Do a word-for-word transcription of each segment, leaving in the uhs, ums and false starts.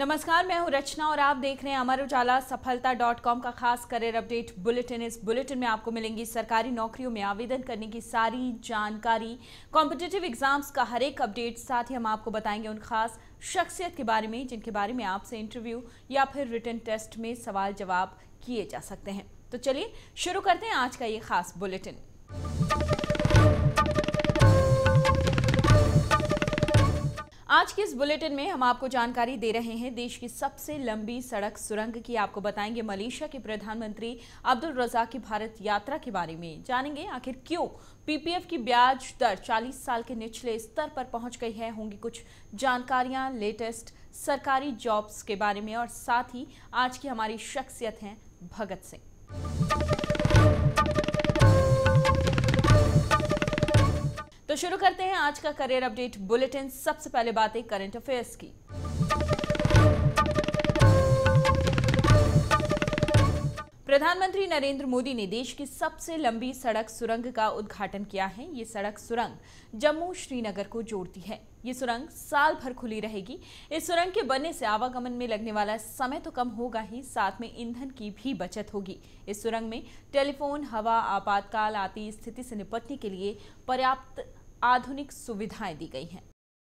नमस्कार, मैं हूं रचना और आप देख रहे हैं अमर उजाला सफलता डॉट कॉम का खास करियर अपडेट बुलेटिन। इस बुलेटिन में आपको मिलेंगी सरकारी नौकरियों में आवेदन करने की सारी जानकारी, कॉम्पिटिटिव एग्जाम्स का हर एक अपडेट। साथ ही हम आपको बताएंगे उन खास शख्सियत के बारे में जिनके बारे में आपसे इंटरव्यू या फिर रिटन टेस्ट में सवाल जवाब किए जा सकते हैं। तो चलिए शुरू करते हैं आज का ये खास बुलेटिन। आज के इस बुलेटिन में हम आपको जानकारी दे रहे हैं देश की सबसे लंबी सड़क सुरंग की। आपको बताएंगे मलेशिया के प्रधानमंत्री अब्दुल रज़ाक की भारत यात्रा के बारे में। जानेंगे आखिर क्यों पीपीएफ की ब्याज दर चालीस साल के निचले स्तर पर पहुंच गई है। होंगी कुछ जानकारियां लेटेस्ट सरकारी जॉब्स के बारे में और साथ ही आज की हमारी शख्सियत है भगत सिंह। तो शुरू करते हैं आज का करियर अपडेट बुलेटिन। सबसे पहले बातें करंट अफेयर्स की। प्रधानमंत्री नरेंद्र मोदी ने देश की सबसे लंबी सड़क सुरंग का उद्घाटन किया है। ये सड़क सुरंग जम्मू श्रीनगर को जोड़ती है। ये सुरंग साल भर खुली रहेगी। इस सुरंग के बनने से आवागमन में लगने वाला समय तो कम होगा ही, साथ में ईंधन की भी बचत होगी। इस सुरंग में टेलीफोन, हवा, आपातकाल आदि स्थिति से निपटने के लिए पर्याप्त आधुनिक सुविधाएं दी गई हैं।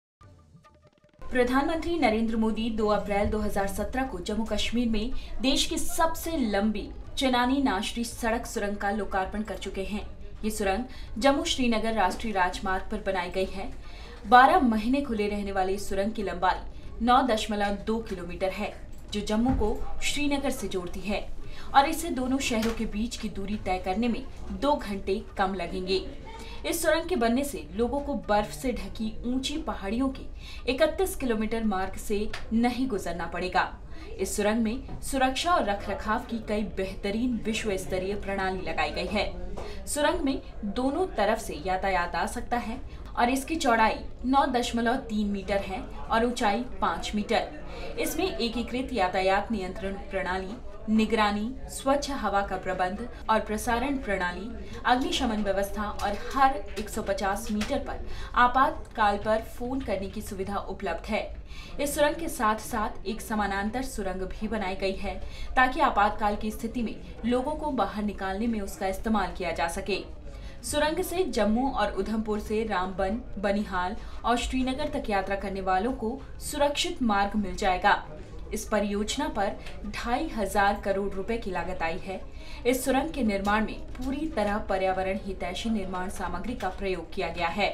प्रधानमंत्री नरेंद्र मोदी दो अप्रैल दो हज़ार सत्रह को जम्मू कश्मीर में देश की सबसे लंबी चेनानी नाशरी सड़क सुरंग का लोकार्पण कर चुके हैं। ये सुरंग जम्मू श्रीनगर राष्ट्रीय राजमार्ग पर बनाई गई है। बारह महीने खुले रहने वाली इस सुरंग की लंबाई नौ दशमलव दो किलोमीटर है, जो जम्मू को श्रीनगर से जोड़ती है और इससे दोनों शहरों के बीच की दूरी तय करने में दो घंटे कम लगेंगे। इस सुरंग के बनने से लोगों को बर्फ से ढकी ऊंची पहाड़ियों के इकतीस किलोमीटर मार्ग से नहीं गुजरना पड़ेगा। इस सुरंग में सुरक्षा और रखरखाव की कई बेहतरीन विश्व स्तरीय प्रणाली लगाई गई है। सुरंग में दोनों तरफ से यातायात आ सकता है और इसकी चौड़ाई नौ दशमलव तीन मीटर है और ऊंचाई पाँच मीटर। इसमें एकीकृत यातायात नियंत्रण प्रणाली, निगरानी, स्वच्छ हवा का प्रबंध और प्रसारण प्रणाली, अग्निशमन व्यवस्था और हर एक सौ पचास मीटर पर आपातकाल पर फोन करने की सुविधा उपलब्ध है। इस सुरंग के साथ साथ एक समानांतर सुरंग भी बनाई गई है ताकि आपातकाल की स्थिति में लोगों को बाहर निकालने में उसका इस्तेमाल किया जा सके। सुरंग से जम्मू और उधमपुर से रामबन, बनिहाल और श्रीनगर तक यात्रा करने वालों को सुरक्षित मार्ग मिल जाएगा। इस परियोजना पर ढाई हजार करोड़ रुपए की लागत आई है। इस सुरंग के निर्माण में पूरी तरह पर्यावरण हितैषी निर्माण सामग्री का प्रयोग किया गया है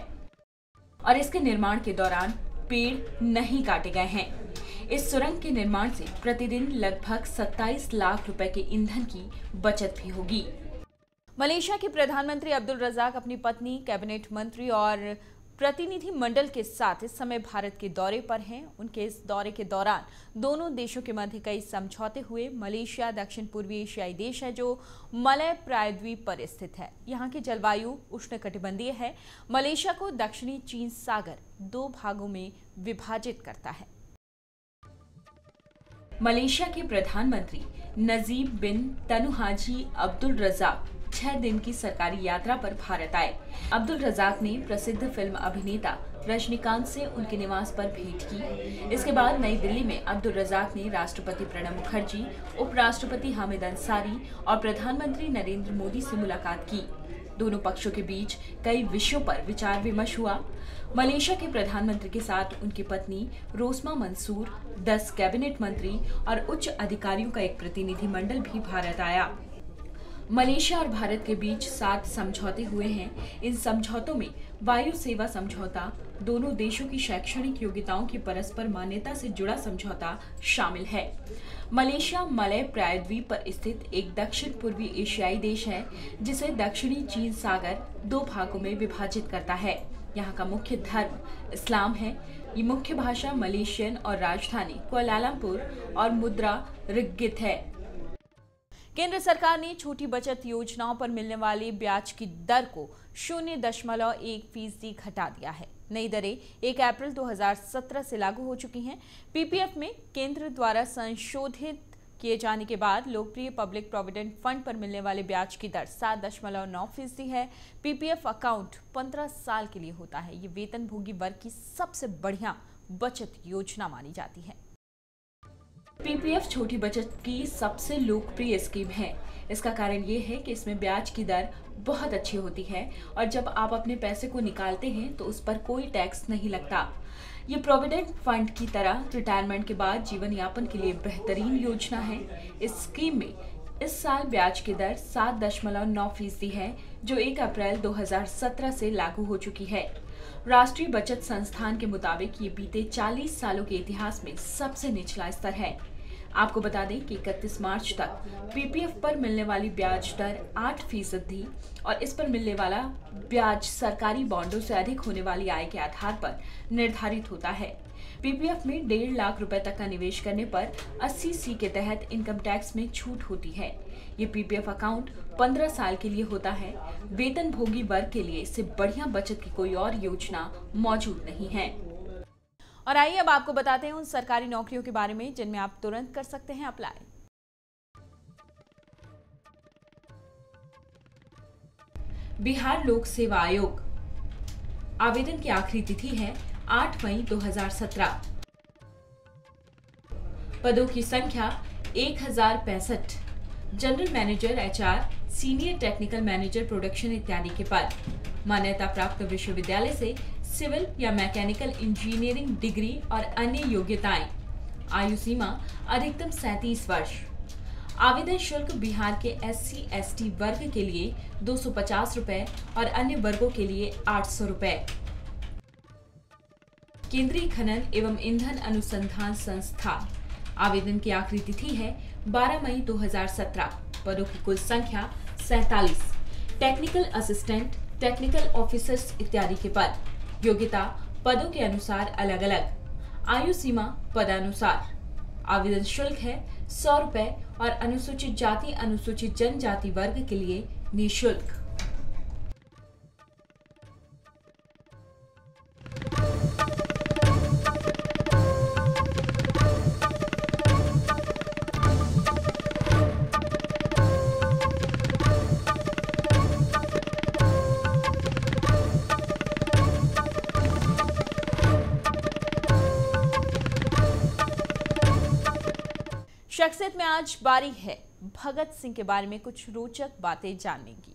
और इसके निर्माण के दौरान पेड़ नहीं काटे गए हैं। इस सुरंग के निर्माण से प्रतिदिन लगभग सत्ताईस लाख रुपए के ईंधन की बचत भी होगी। मलेशिया के प्रधानमंत्री अब्दुल रज़ाक अपनी पत्नी, कैबिनेट मंत्री और प्रतिनिधि मंडल के साथ इस समय भारत के दौरे पर हैं। उनके इस दौरे के दौरान दोनों देशों के मध्य कई समझौते हुए। मलेशिया दक्षिण पूर्वी एशियाई देश है जो मलय प्रायद्वीप पर स्थित है। यहाँ की जलवायु उष्णकटिबंधीय है। मलेशिया को दक्षिणी चीन सागर दो भागों में विभाजित करता है। मलेशिया के प्रधानमंत्री नजीब बिन तनुहाजी अब्दुल रज़ाक छह दिन की सरकारी यात्रा पर भारत आए। अब्दुल रज़ाक ने प्रसिद्ध फिल्म अभिनेता रजनीकांत से उनके निवास पर भेंट की। इसके बाद नई दिल्ली में अब्दुल रज़ाक ने राष्ट्रपति प्रणब मुखर्जी, उपराष्ट्रपति हामिद अंसारी और प्रधानमंत्री नरेंद्र मोदी से मुलाकात की। दोनों पक्षों के बीच कई विषयों पर विचार विमर्श हुआ। मलेशिया के प्रधानमंत्री के साथ उनकी पत्नी रोस्मा मंसूर, दस कैबिनेट मंत्री और उच्च अधिकारियों का एक प्रतिनिधि मंडल भी भारत आया। मलेशिया और भारत के बीच सात समझौते हुए हैं। इन समझौतों में वायु सेवा समझौता, दोनों देशों की शैक्षणिक योग्यताओं की परस्पर मान्यता से जुड़ा समझौता शामिल है। मलेशिया मलय प्रायद्वीप पर स्थित एक दक्षिण पूर्वी एशियाई देश है जिसे दक्षिणी चीन सागर दो भागों में विभाजित करता है। यहाँ का मुख्य धर्म इस्लाम है। ये मुख्य भाषा मलेशियन और राजधानी कुआलालंपुर और मुद्रा रिग्गित है। केंद्र सरकार ने छोटी बचत योजनाओं पर मिलने वाली ब्याज की दर को शून्य दशमलव एक फीसदी घटा दिया है। नई दरें एक अप्रैल दो हज़ार सत्रह से लागू हो चुकी हैं। पीपीएफ में केंद्र द्वारा संशोधित किए जाने के बाद लोकप्रिय पब्लिक प्रोविडेंट फंड पर मिलने वाले ब्याज की दर सात दशमलव नौ फीसदी है। पीपीएफ अकाउंट पंद्रह साल के लिए होता है। ये वेतनभोगी वर्ग की सबसे बढ़िया बचत योजना मानी जाती है। पीपीएफ छोटी बचत की सबसे लोकप्रिय स्कीम है। इसका कारण ये है कि इसमें ब्याज की दर बहुत अच्छी होती है और जब आप अपने पैसे को निकालते हैं तो उस पर कोई टैक्स नहीं लगता। ये प्रोविडेंट फंड की तरह रिटायरमेंट के बाद जीवन यापन के लिए बेहतरीन योजना है। इस स्कीम में इस साल ब्याज की दर सात दशमलव नौ फीसदी है, जो एक अप्रैल दो हज़ार सत्रह से लागू हो चुकी है। राष्ट्रीय बचत संस्थान के मुताबिक ये बीते चालीस सालों के इतिहास में सबसे निचला स्तर है। आपको बता दें कि इकतीस मार्च तक पीपीएफ पर मिलने वाली ब्याज दर आठ फीसद थी और इस पर मिलने वाला ब्याज सरकारी बॉन्डों से अधिक होने वाली आय के आधार पर निर्धारित होता है। पीपीएफ में डेढ़ लाख रुपए तक का निवेश करने पर अस्सी सी के तहत इनकम टैक्स में छूट होती है। ये पीपीएफ अकाउंट पंद्रह साल के लिए होता है। वेतन भोगी वर्ग के लिए इससे बढ़िया बचत की कोई और योजना मौजूद नहीं है। और आइए अब आपको बताते हैं उन सरकारी नौकरियों के बारे में जिनमें आप तुरंत कर सकते हैं अप्लाई। बिहार लोक सेवा आयोग। आवेदन की आखिरी तिथि है आठ मई दो हज़ार सत्रह। पदों की संख्या एक हजार पैंसठ। General manager HR, senior technical manager production इत्यादि के पद। मान्यता प्राप्त विश्वविद्यालय से सिविल या मैकेनिकल इंजीनियरिंग डिग्री और अन्य योग्यताएं। आयु सीमा अधिकतम सैंतीस वर्ष। आवेदन शुल्क बिहार के एससी एसटी वर्ग के लिए दो सौ पचास रुपए और अन्य वर्गों के लिए आठ सौ रुपए। केंद्रीय खनन एवं ईंधन अनुसंधान संस्थान। आवेदन की आखिरी तिथि है बारह मई दो हज़ार सत्रह। पदों की कुल संख्या सैंतालीस। टेक्निकल असिस्टेंट, टेक्निकल ऑफिसर्स इत्यादि के पद। योग्यता पदों के अनुसार अलग अलग। आयु सीमा पदानुसार। आवेदन शुल्क है सौ रुपए और अनुसूचित जाति अनुसूचित जनजाति वर्ग के लिए निःशुल्क। शख्सियत में आज बारी है भगत सिंह के बारे में कुछ रोचक बातें जानने की।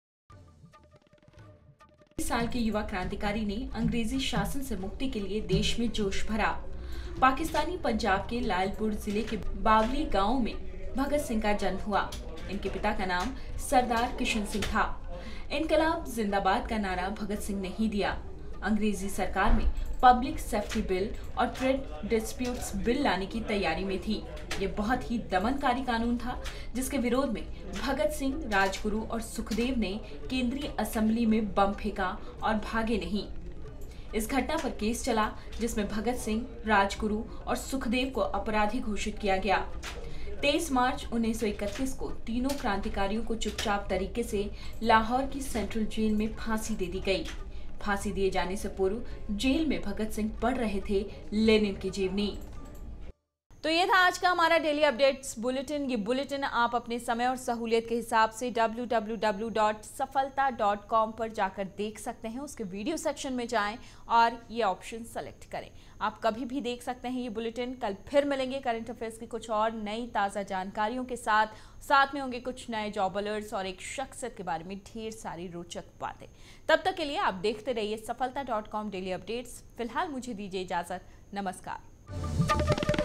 इस साल के युवा क्रांतिकारी ने अंग्रेजी शासन से मुक्ति के लिए देश में जोश भरा। पाकिस्तानी पंजाब के लालपुर जिले के बावली गांव में भगत सिंह का जन्म हुआ। इनके पिता का नाम सरदार किशन सिंह था। इनकलाब जिंदाबाद का नारा भगत सिंह ने ही दिया। अंग्रेजी सरकार में पब्लिक सेफ्टी बिल और ट्रेड डिस्प्यूट्स बिल लाने की तैयारी में थी। ये बहुत ही दमनकारी कानून था जिसके विरोध में भगत सिंह, राजगुरु और सुखदेव ने केंद्रीय असेंबली में बम फेंका और भागे नहीं। इस घटना पर केस चला जिसमें भगत सिंह, राजगुरु और सुखदेव को अपराधी घोषित किया गया। तेईस मार्च उन्नीस सौ इकतीस को तीनों क्रांतिकारियों को चुपचाप तरीके से लाहौर की सेंट्रल जेल में फांसी दे दी गई। फांसी दिए जाने से पूर्व जेल में भगत सिंह पढ़ रहे थे लेनिन की जीवनी। तो ये था आज का हमारा डेली अपडेट्स बुलेटिन। ये बुलेटिन आप अपने समय और सहूलियत के हिसाब से W W W dot Safalta dot com पर जाकर देख सकते हैं। उसके वीडियो सेक्शन में जाएं और ये ऑप्शन सेलेक्ट करें। आप कभी भी देख सकते हैं ये बुलेटिन। कल फिर मिलेंगे करंट अफेयर्स की कुछ और नई ताज़ा जानकारियों के साथ। साथ में होंगे कुछ नए जॉब अलर्ट्स और एक शख्सियत के बारे में ढेर सारी रोचक बातें। तब तक के लिए आप देखते रहिए सफलता डॉट कॉम डेली अपडेट्स। फिलहाल मुझे दीजिए इजाजत। नमस्कार।